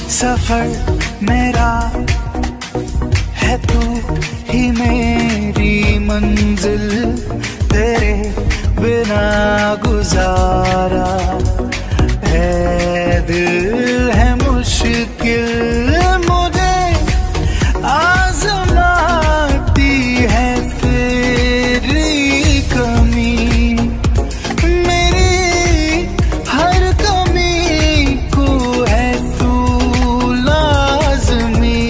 सफर मेरा है, तू ही मेरी मंजिल, तेरे बिना गुजारा है दिल है मुश्किल, मुझे आजमाती है तेरी कमी, मेरी हर कमी को है तू लाज़मी,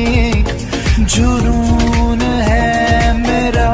जुनून है मेरा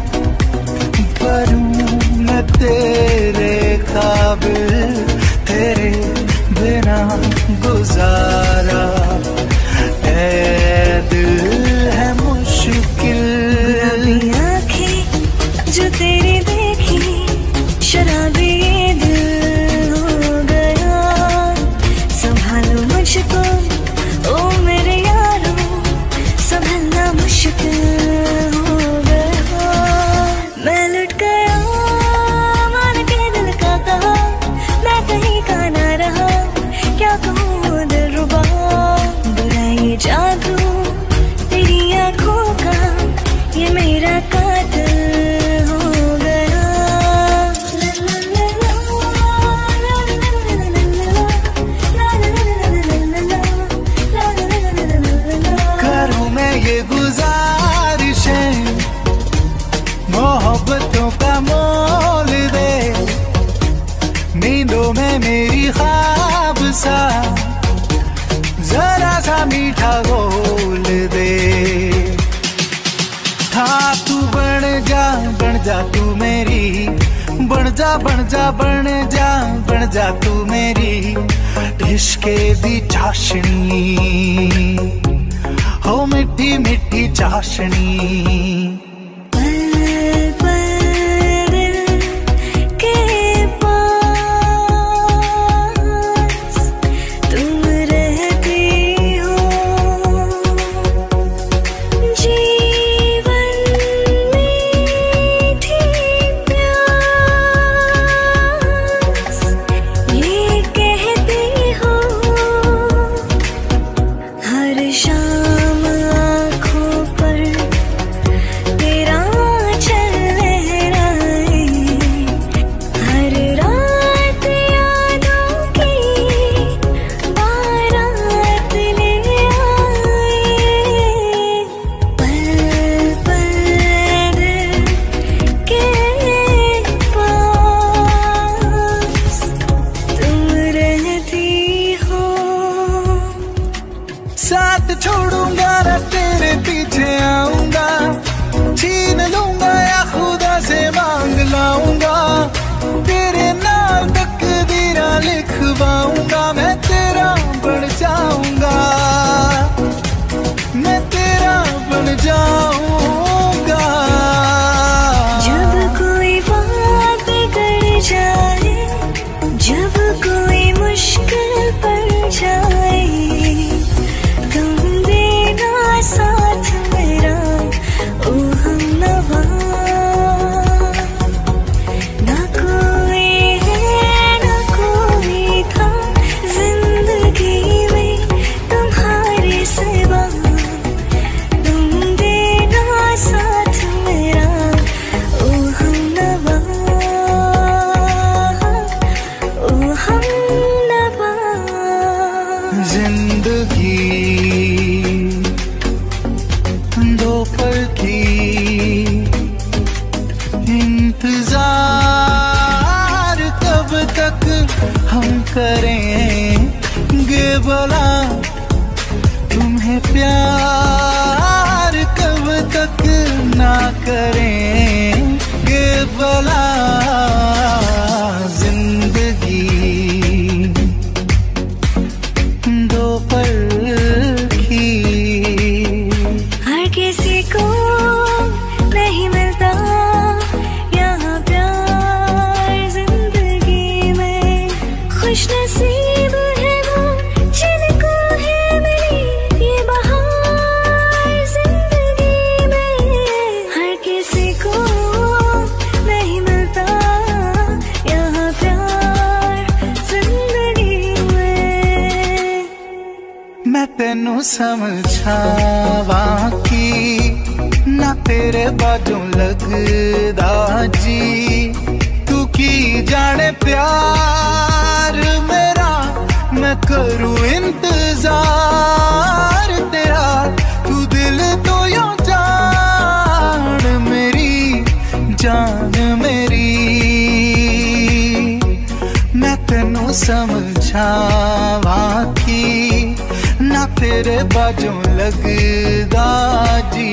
बनूं मैं तेरे काबिल, तेरे बिना गुजारा है दिल है मुश्किल। गुलाबी आँखें जो तेरी देखी, शराबी दिल हो गया, संभालो मुझको ओ मेरे यारो, संभलना मुश्किल हो गया, मैं लुट गया मान के दिल का कहा, मैं कहीं का ना रहा, क्या कहूँ दिलरुबा, बुरा ये जादू तेरी आँखों का, ये मेरा कातिल हो गया। करूँ मैं ये गुजारिशें, मोहब्बतों का मोल दे, नींदों में मेरी ख्वाब सा जरा सा मीठा घोल दे, हाँ तू बन जा तू मेरी, बन जा तू मेरी इश्क़े दी चाशनी, हो मिठी मिठी चाशनी। साथ छोड़ूंगा ना तेरे पीछे आऊंगा, छीन लूंगा या खुदा से मांग लाऊंगा, तेरे नाम तकदीरा लिखवाऊंगा, मैं तेरा बन जाऊंगा, मैं तेरा बन जाऊंगा। जब कोई बात बिगड़ जाए, जब कोई मुश्किल पड़ जाए, साथ मेरा ओ हमनवा, ना कोई है ना कोई था जिंदगी में तुम्हारे सिवा, तुम देना साथ मेरा ओ हमनवा, ओ हमनवा। जिंदगी दो पल की इंतजार, कब तक हम करेंगे भला तुम्हें प्यार, कब तक ना करेंगे भला, जिंदगी दो पल की। हर किसी को नहीं मिलता यहाँ प्यार जिंदगी में, खुश नसीब है वो जिनको है मिली ये बहार जिंदगी में, हर किसी को नहीं मिलता मैं तेनू समझावा की ना तेरे बाजों लगदा जी। तू की जाने प्यार मेरा मैं करूं इंतजार तेरा। तू दिल तो यूं जान मेरी जान मेरी। मैं तेनू समझावा की ना तेरे बाजों लगदा जी।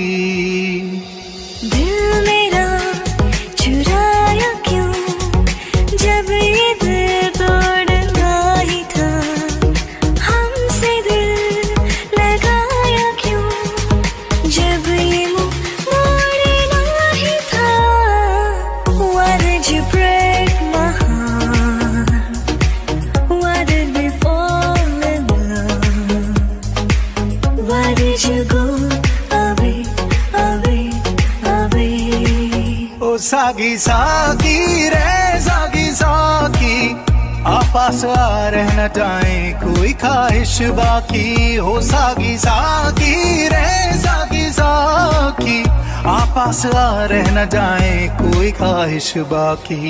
दिल मेरा चुराया क्यों जब ये दिल तोड़ना ही था। हमसे दिल लगाया क्यों जब ये मुँह मोड़ना ही था। Why did you break my heart? Why did we fall in love? Why did you go away, away, away? ओ सागी सागी रे सागी सागी आपस आ रहना चाहे कोई ख्वाहिश बाकी। हो सागी सागी रे सागी सागी आपस आ रहना चाहे कोई ख्वाहिश बाकी।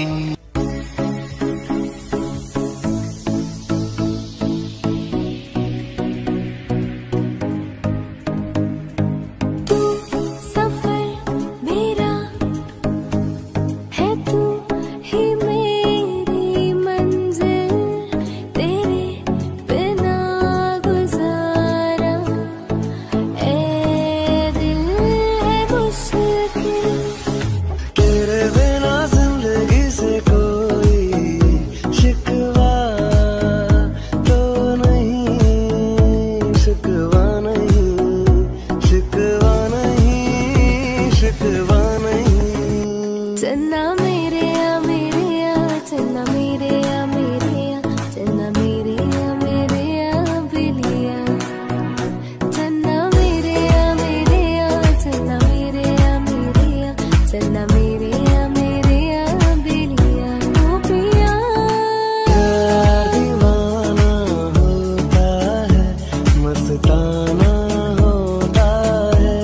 तू सफर मेरा है, तू ही मेरी मंजिल। तेरे बिना गुजारा ए दिल है मुश्किल। तेरे बिना जिंदगी से कोई शिकवा तो नहीं, शिकवा नहीं, शिकवा नहीं, शिकवा नहीं। चन्ना मेरे या मेरे या चन्ना मेरे या मेरे या चन्ना मेरे या मेरे या बिलिया। चन्ना मेरे या मेरे या चन्ना मेरे या मेरे या चन्ना मेरे या मेरे या बिलिया। ओ पिया प्यार दीवाना होता है, मस्ताना होता है।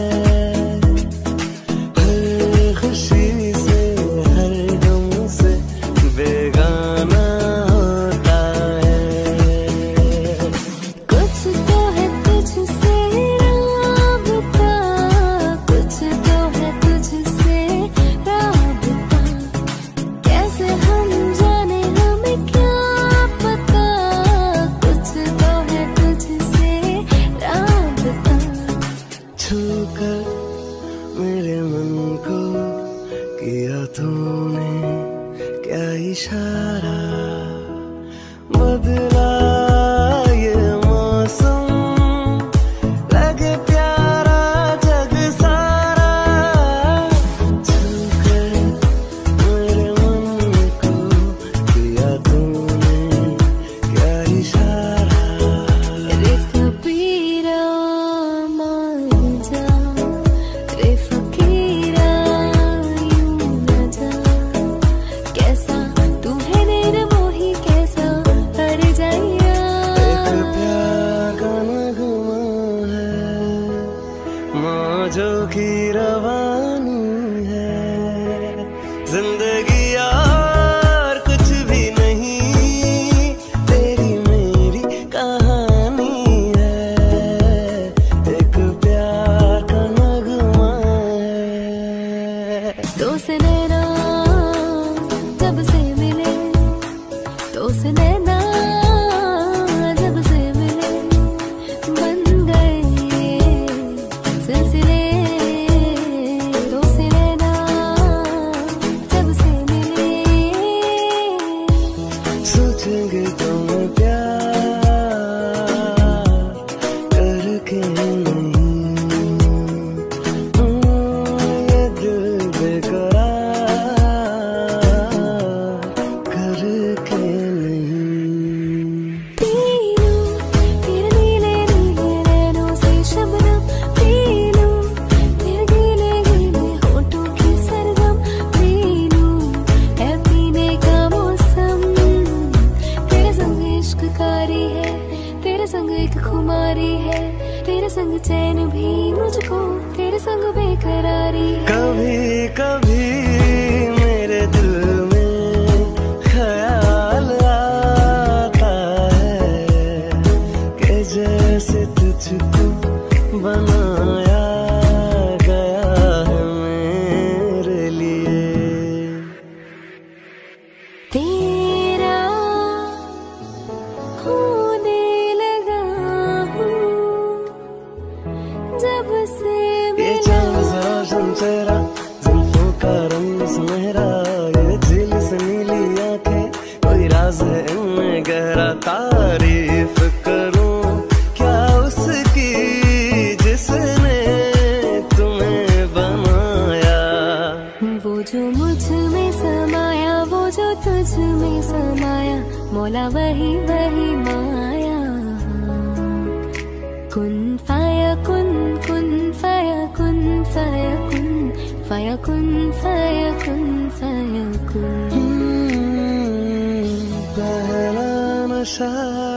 हर खुशी से हर गम से बेगाना होता है। कुछ तो है तुझसे राबता, कुछ तो है तुझसे राबता। कैसे हम जाने हमें क्या पता। कुछ तो है तुझसे राबता। छूकर मेरे मन को किया तूने क्या इशारा। बदला ये मौसम लगे प्यारा जग सारा। छूकर मेरे मन को किया तूने क्या इशारा। रे कबीरा मान जा, रे फकीरा यूं न जा। कैसा तू है निर्मोही कैसा हर जाइया। एक प्यार का नगमा है, मौजों की रवानी है। जिंदगी यार कुछ भी नहीं, तेरी मेरी कहानी है। एक प्यार का नगमा है। तो से नैना जब से मिले, तो से नैना जब से मिले बन गए सिलसिले बहुत खुमारी है, तेरे संग चैन भी मुझको, तेरे संग बेकरारी है। कभी कभी मेरे दिल में ख्याल आता है कि जैसे तुझको बनाया गया है मेरे लिए। तेरा होने लगा हूँ जब से ये चांद सा रोशन चेहरा, जुल्फों का रंग सुनहरा, ये झील से नीली आंखें, कोई राज है इनमें गहरा। तारीफ करूं क्या उसकी जिसने तुम्हें बनाया। वो जो मुझ में समाया, वो जो तुझ में समाया, मौला वही वही माया। कुन फाया कुन, कुन फाया कुन, फाया कुन, फाया कुन, फाया कुन, फाया कुन। पहला नशा,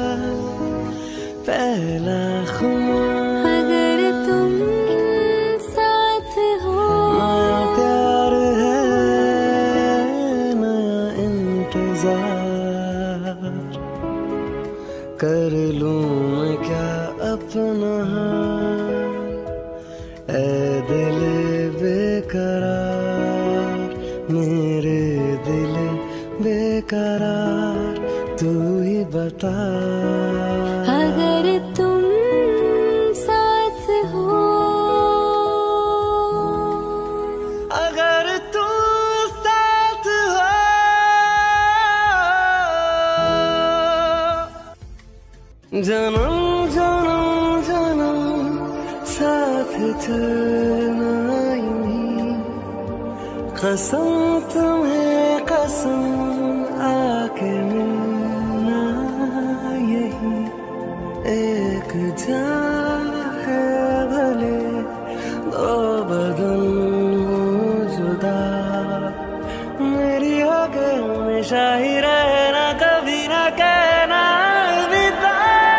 पहला खुमार, अगर तुम साथ हो, नया प्यार है, नया इंतजार। कर लूं मैं क्या अपना हाल, ऐ दिल बेकरार, मेरे दिल बेकरार, तू ही बता। अगर तुम साथ हो, अगर तू साथ हो, जन्म जन्म जन्म साथ चलना यूं ही, कसम तुम्हें कसम आके मिलना यही। एक जान है भले दो बदन हो जुदा, मेरी होके हमेशा ही रहना, कभी ना कहना अलविदा।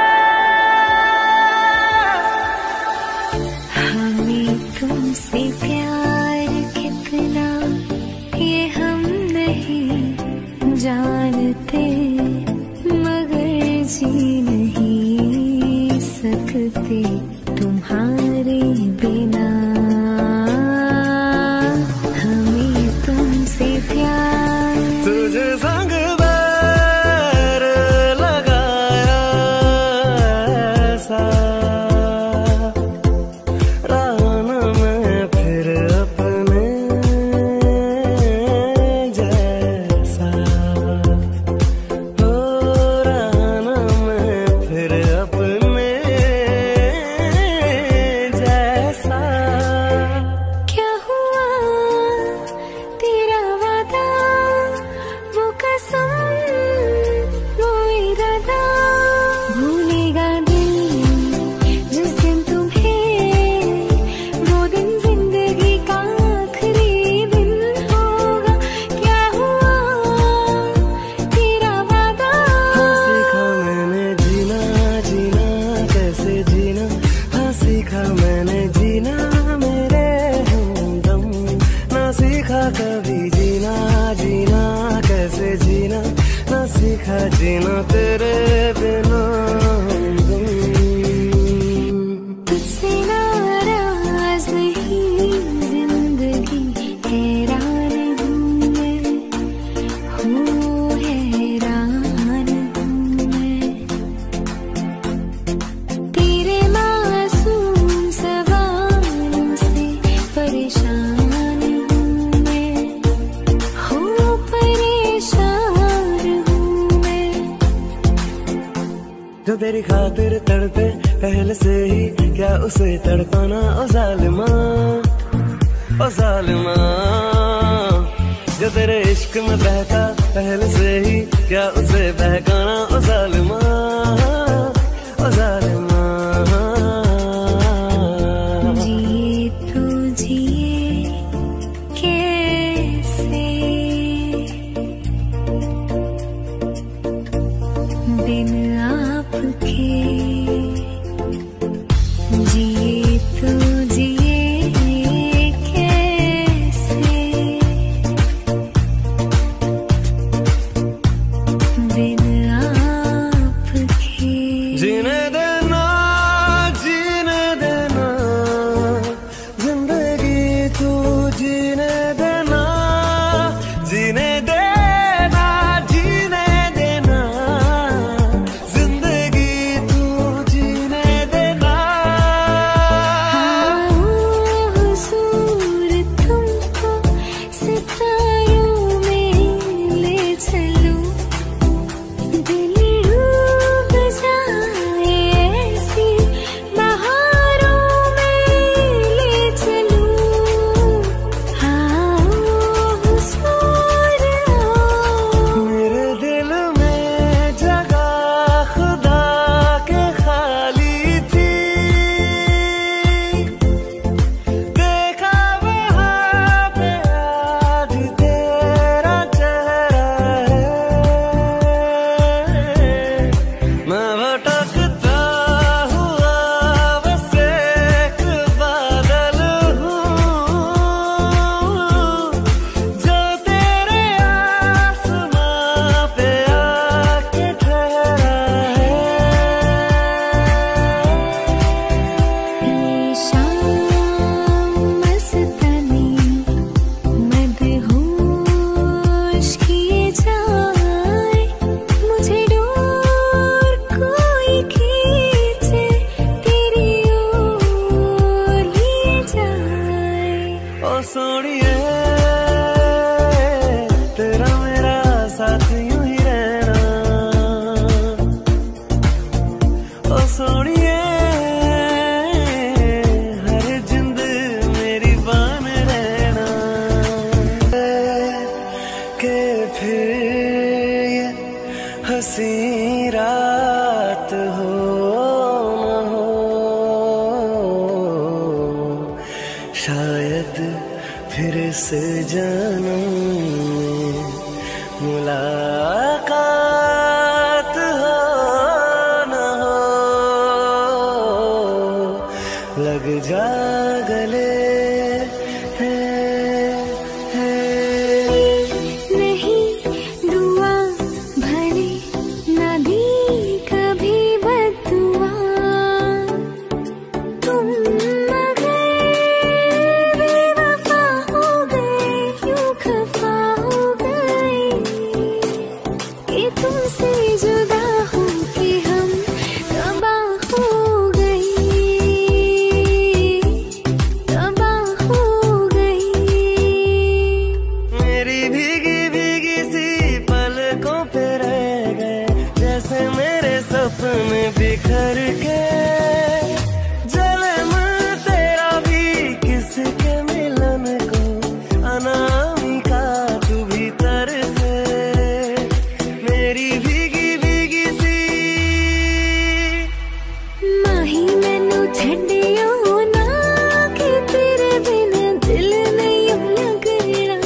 हमें तुमसे प्यार कितना ये हम नहीं जानते, मगर जी नहीं सकते तुम्हारे बिना। हमें तुमसे प्यार, तुझे संग बैर लगाया ऐसा, राना मैं फिर अपने जैसा, हो राना मैं फिर अपने जैसा। क्या हुआ तेरा वादा, वो कसम वो इरादा, भूलेगा दिल जिस दिन तुम्हें, वो दिन जिंदगी का आखिरी दिन होगा। क्या हुआ तेरा वादा, हाँ सीखा मैंने जीना, जीना कैसे जीना, हाँ सीखा मैंने जीना मेरे हमदम, ना सीखा कभी जीना, जीना कैसे जीना, ना सीखा जीना तेरे बिना हमदम। तुझसे नाराज नहीं जिंदगी, हैरान हूँ मैं, हैरान हूँ मैं। तेरे मासूम सवालों से परेशान हूँ मैं, परेशान हूँ मैं। जो तेरी खातिर तड़पे पहले से ही, क्या उसे तड़पाना ओ जालिमा, ओ जालिमा। जो तेरे इश्क में बहका पहले से ही, क्या उसे बहकाना ओ जालिमा, ओ जालिमा। जिए तो जिए कैसे बिन आपके, जीने देना, जीने देना जिंदगी तू जीने देना, जीने देना, जीने देना जिंदगी तू जीने देना। हुजूर तुमको सितारों में ले चलूं, दिल डूब जाए ऐसी बहारों में ले चलूं। हाँ हुजूर मेरे दिल में जगह खुदा के खाली थी, देखा वहाँ पे आज तेरा चेहरा है। मैं भटकता हुआ बस एक बादल हूँ, जो तेरे आसमां पे आके ठहरा है। ये शाम मस्तानी मदहोश किए जाए, मुझे डोर कोई खींचे तेरी ओर लिए जाए। ओ सोनिए तेरा मेरा साथ यूं ही रहना, ओ सोनिए हर जिंद मेरी बान रहना। के फिर ये हंसी रात हो न हो, शायद फिर से जन्म में मुलाकात हो न हो, लग जा गले नहीं दुआ भले ना दी कभी बदुआ, तुम मगर बेवफा हो गए, यूं खफा हो गए कि तुमसे जुदा हो के हम तबाह हो गए, तबाह हो गए। मेरी भीगी भीगी सी पलकों पे रह गए, जैसे मेरे सपने बिखर के। जले मन तेरा भी किसके मिलन को, अनामिका तू भीतर से। मेरी भीगी भीगी सी माही मैनू छड्डियो ना कि तेरे बिना दिल नहीं लगना,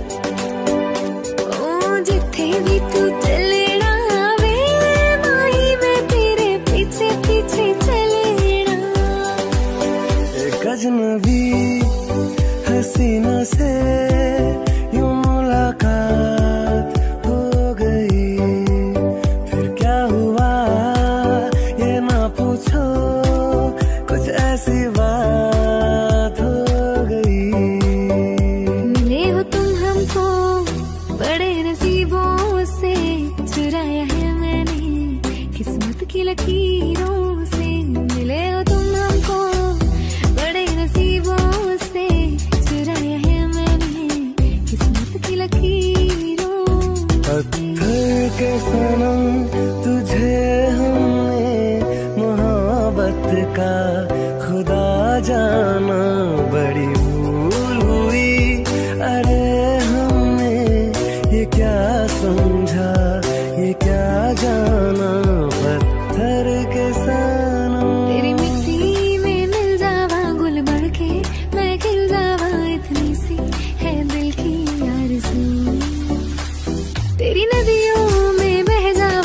ओ जिथे भी तू चलना वे माही मैं तेरे पीछे पीछे चलना। एक अजनबी हसीना से यूं मुलाकात हो गई, फिर क्या हुआ ये ना पूछो, कुछ ऐसी बात हो गई। मिले हो तुम हमको बड़े नसीबों से, चुराया है मैंने किस्मत की लकीरों से। मिले हो तुम हमको बड़े नसीबों से, चुराया है मैंने किस्मत की लकीरों से। पत्थर के सनम तुझे हमने मोहब्बत का खुदा जाना, बड़ी भूल हुई अरे हमने ये क्या समझा, ये क्या जाना। पत्थर के सनम तेरी मिट्टी में मिल जावा गुल बढ़ के, मैं खिल जावा, इतनी सी है दिल की आरज़ू। तेरी नदियों में बह जा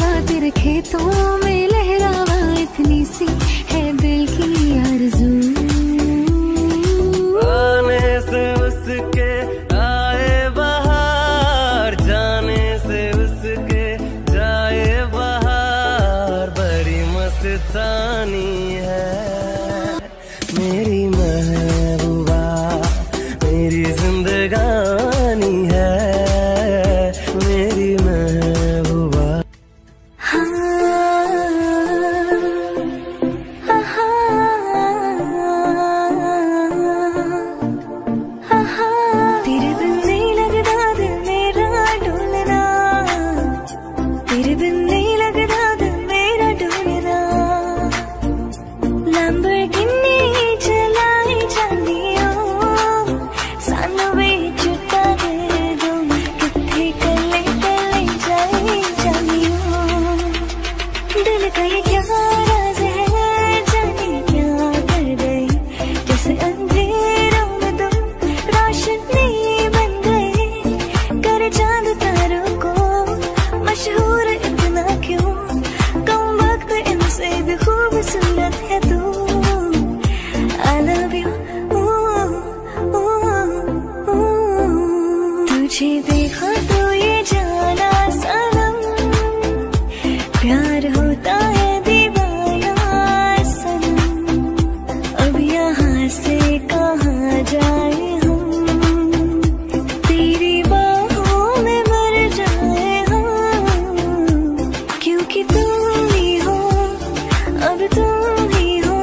दास्तानी है। मेरी महबूबा मेरी जिंदगानी है, मेरी महबूबा। तेरे बिन नहीं लगता दिल मेरा डोलना, तेरे बिन नहीं लगता दिल मेरा डोलना। लैम्बोर्गिनी चलाई जानियो, सानू विच दे दो, किथे कले कले जाई जानियो। दिल का ये क्या राज है, जाने क्या कर गई, जैसे अंधेरों में तुम रोशनी बन गए। कर चांद तारों को मशहूर इतना क्यों, कम वक्त इनसे भी खूबसूरत है तू। I love you, तुझे देखा तो ये जाना सनम, प्यार होता है दीवाना सनम। अब यहाँ से कहाँ जाए हम, तेरी बाहों में मर जाए हम। क्योंकि तुम ही हो, अब तुम ही हो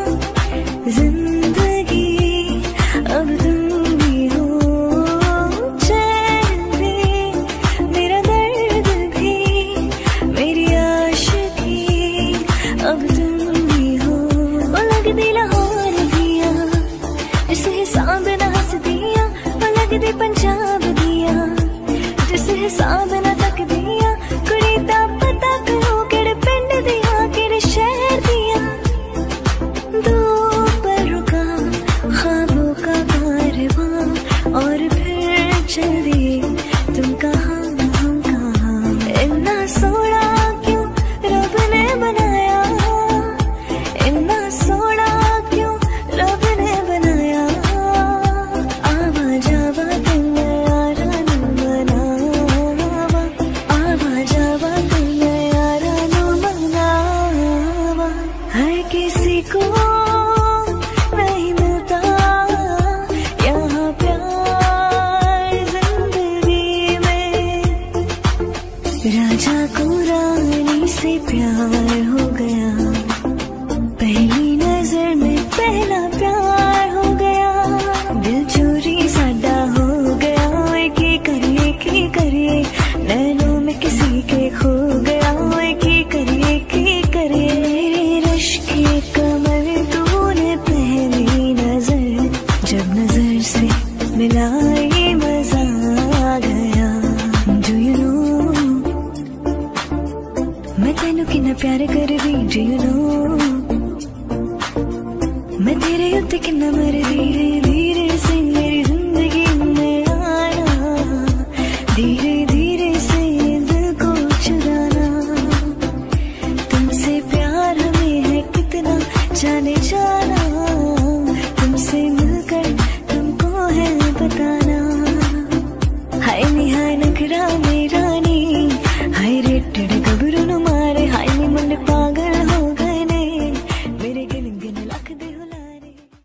जिंदगी, अब तुम ही हो चैन भी, मेरा दर्द भी, मेरी आशिकी, अब तुम ही हो। वो लगदी लाहौर दिया, जिस हिसाब न हंस दिया, वो लगदी पंजाब दिया, जिस हिसाब न तक दिया। कुड़ी दा पता करो केड़े पिंड दिया, केड़े शहर दिया। दो पर रुका ख्वाबों का कारवां, और फिर चल दिए तुम कहाँ हम कहाँ। इतना सोना क्यों रब ने बनाया, इतना सोना क्यों रब ने बनाया। आवा जावा तुम यारा नू मनावा, आवा जावा तुम यारा नू मनावा। हर किसी को नहीं मिलता यहाँ प्यार जिंदगी में। राजा को रानी से प्यार हो गया, पहली नजर में पहला प्यार हो गया। दिल चोरी साडा हो गया, ओए की करिए नैनों में किसी के खो गया। ओए की करिए मेरे रश के कमर तूने पहली नजर, जब नजर से मिलाई मजा आ गया। Do you know मैं तेनू कितना प्यार करदी, do you know मैं तेरे उत्ते कितना मरदी। धीरे से मेरी जिंदगी में आना, धीरे धीरे से दिल को चुराना। तुमसे प्यार हमें है कितना जाने जाना,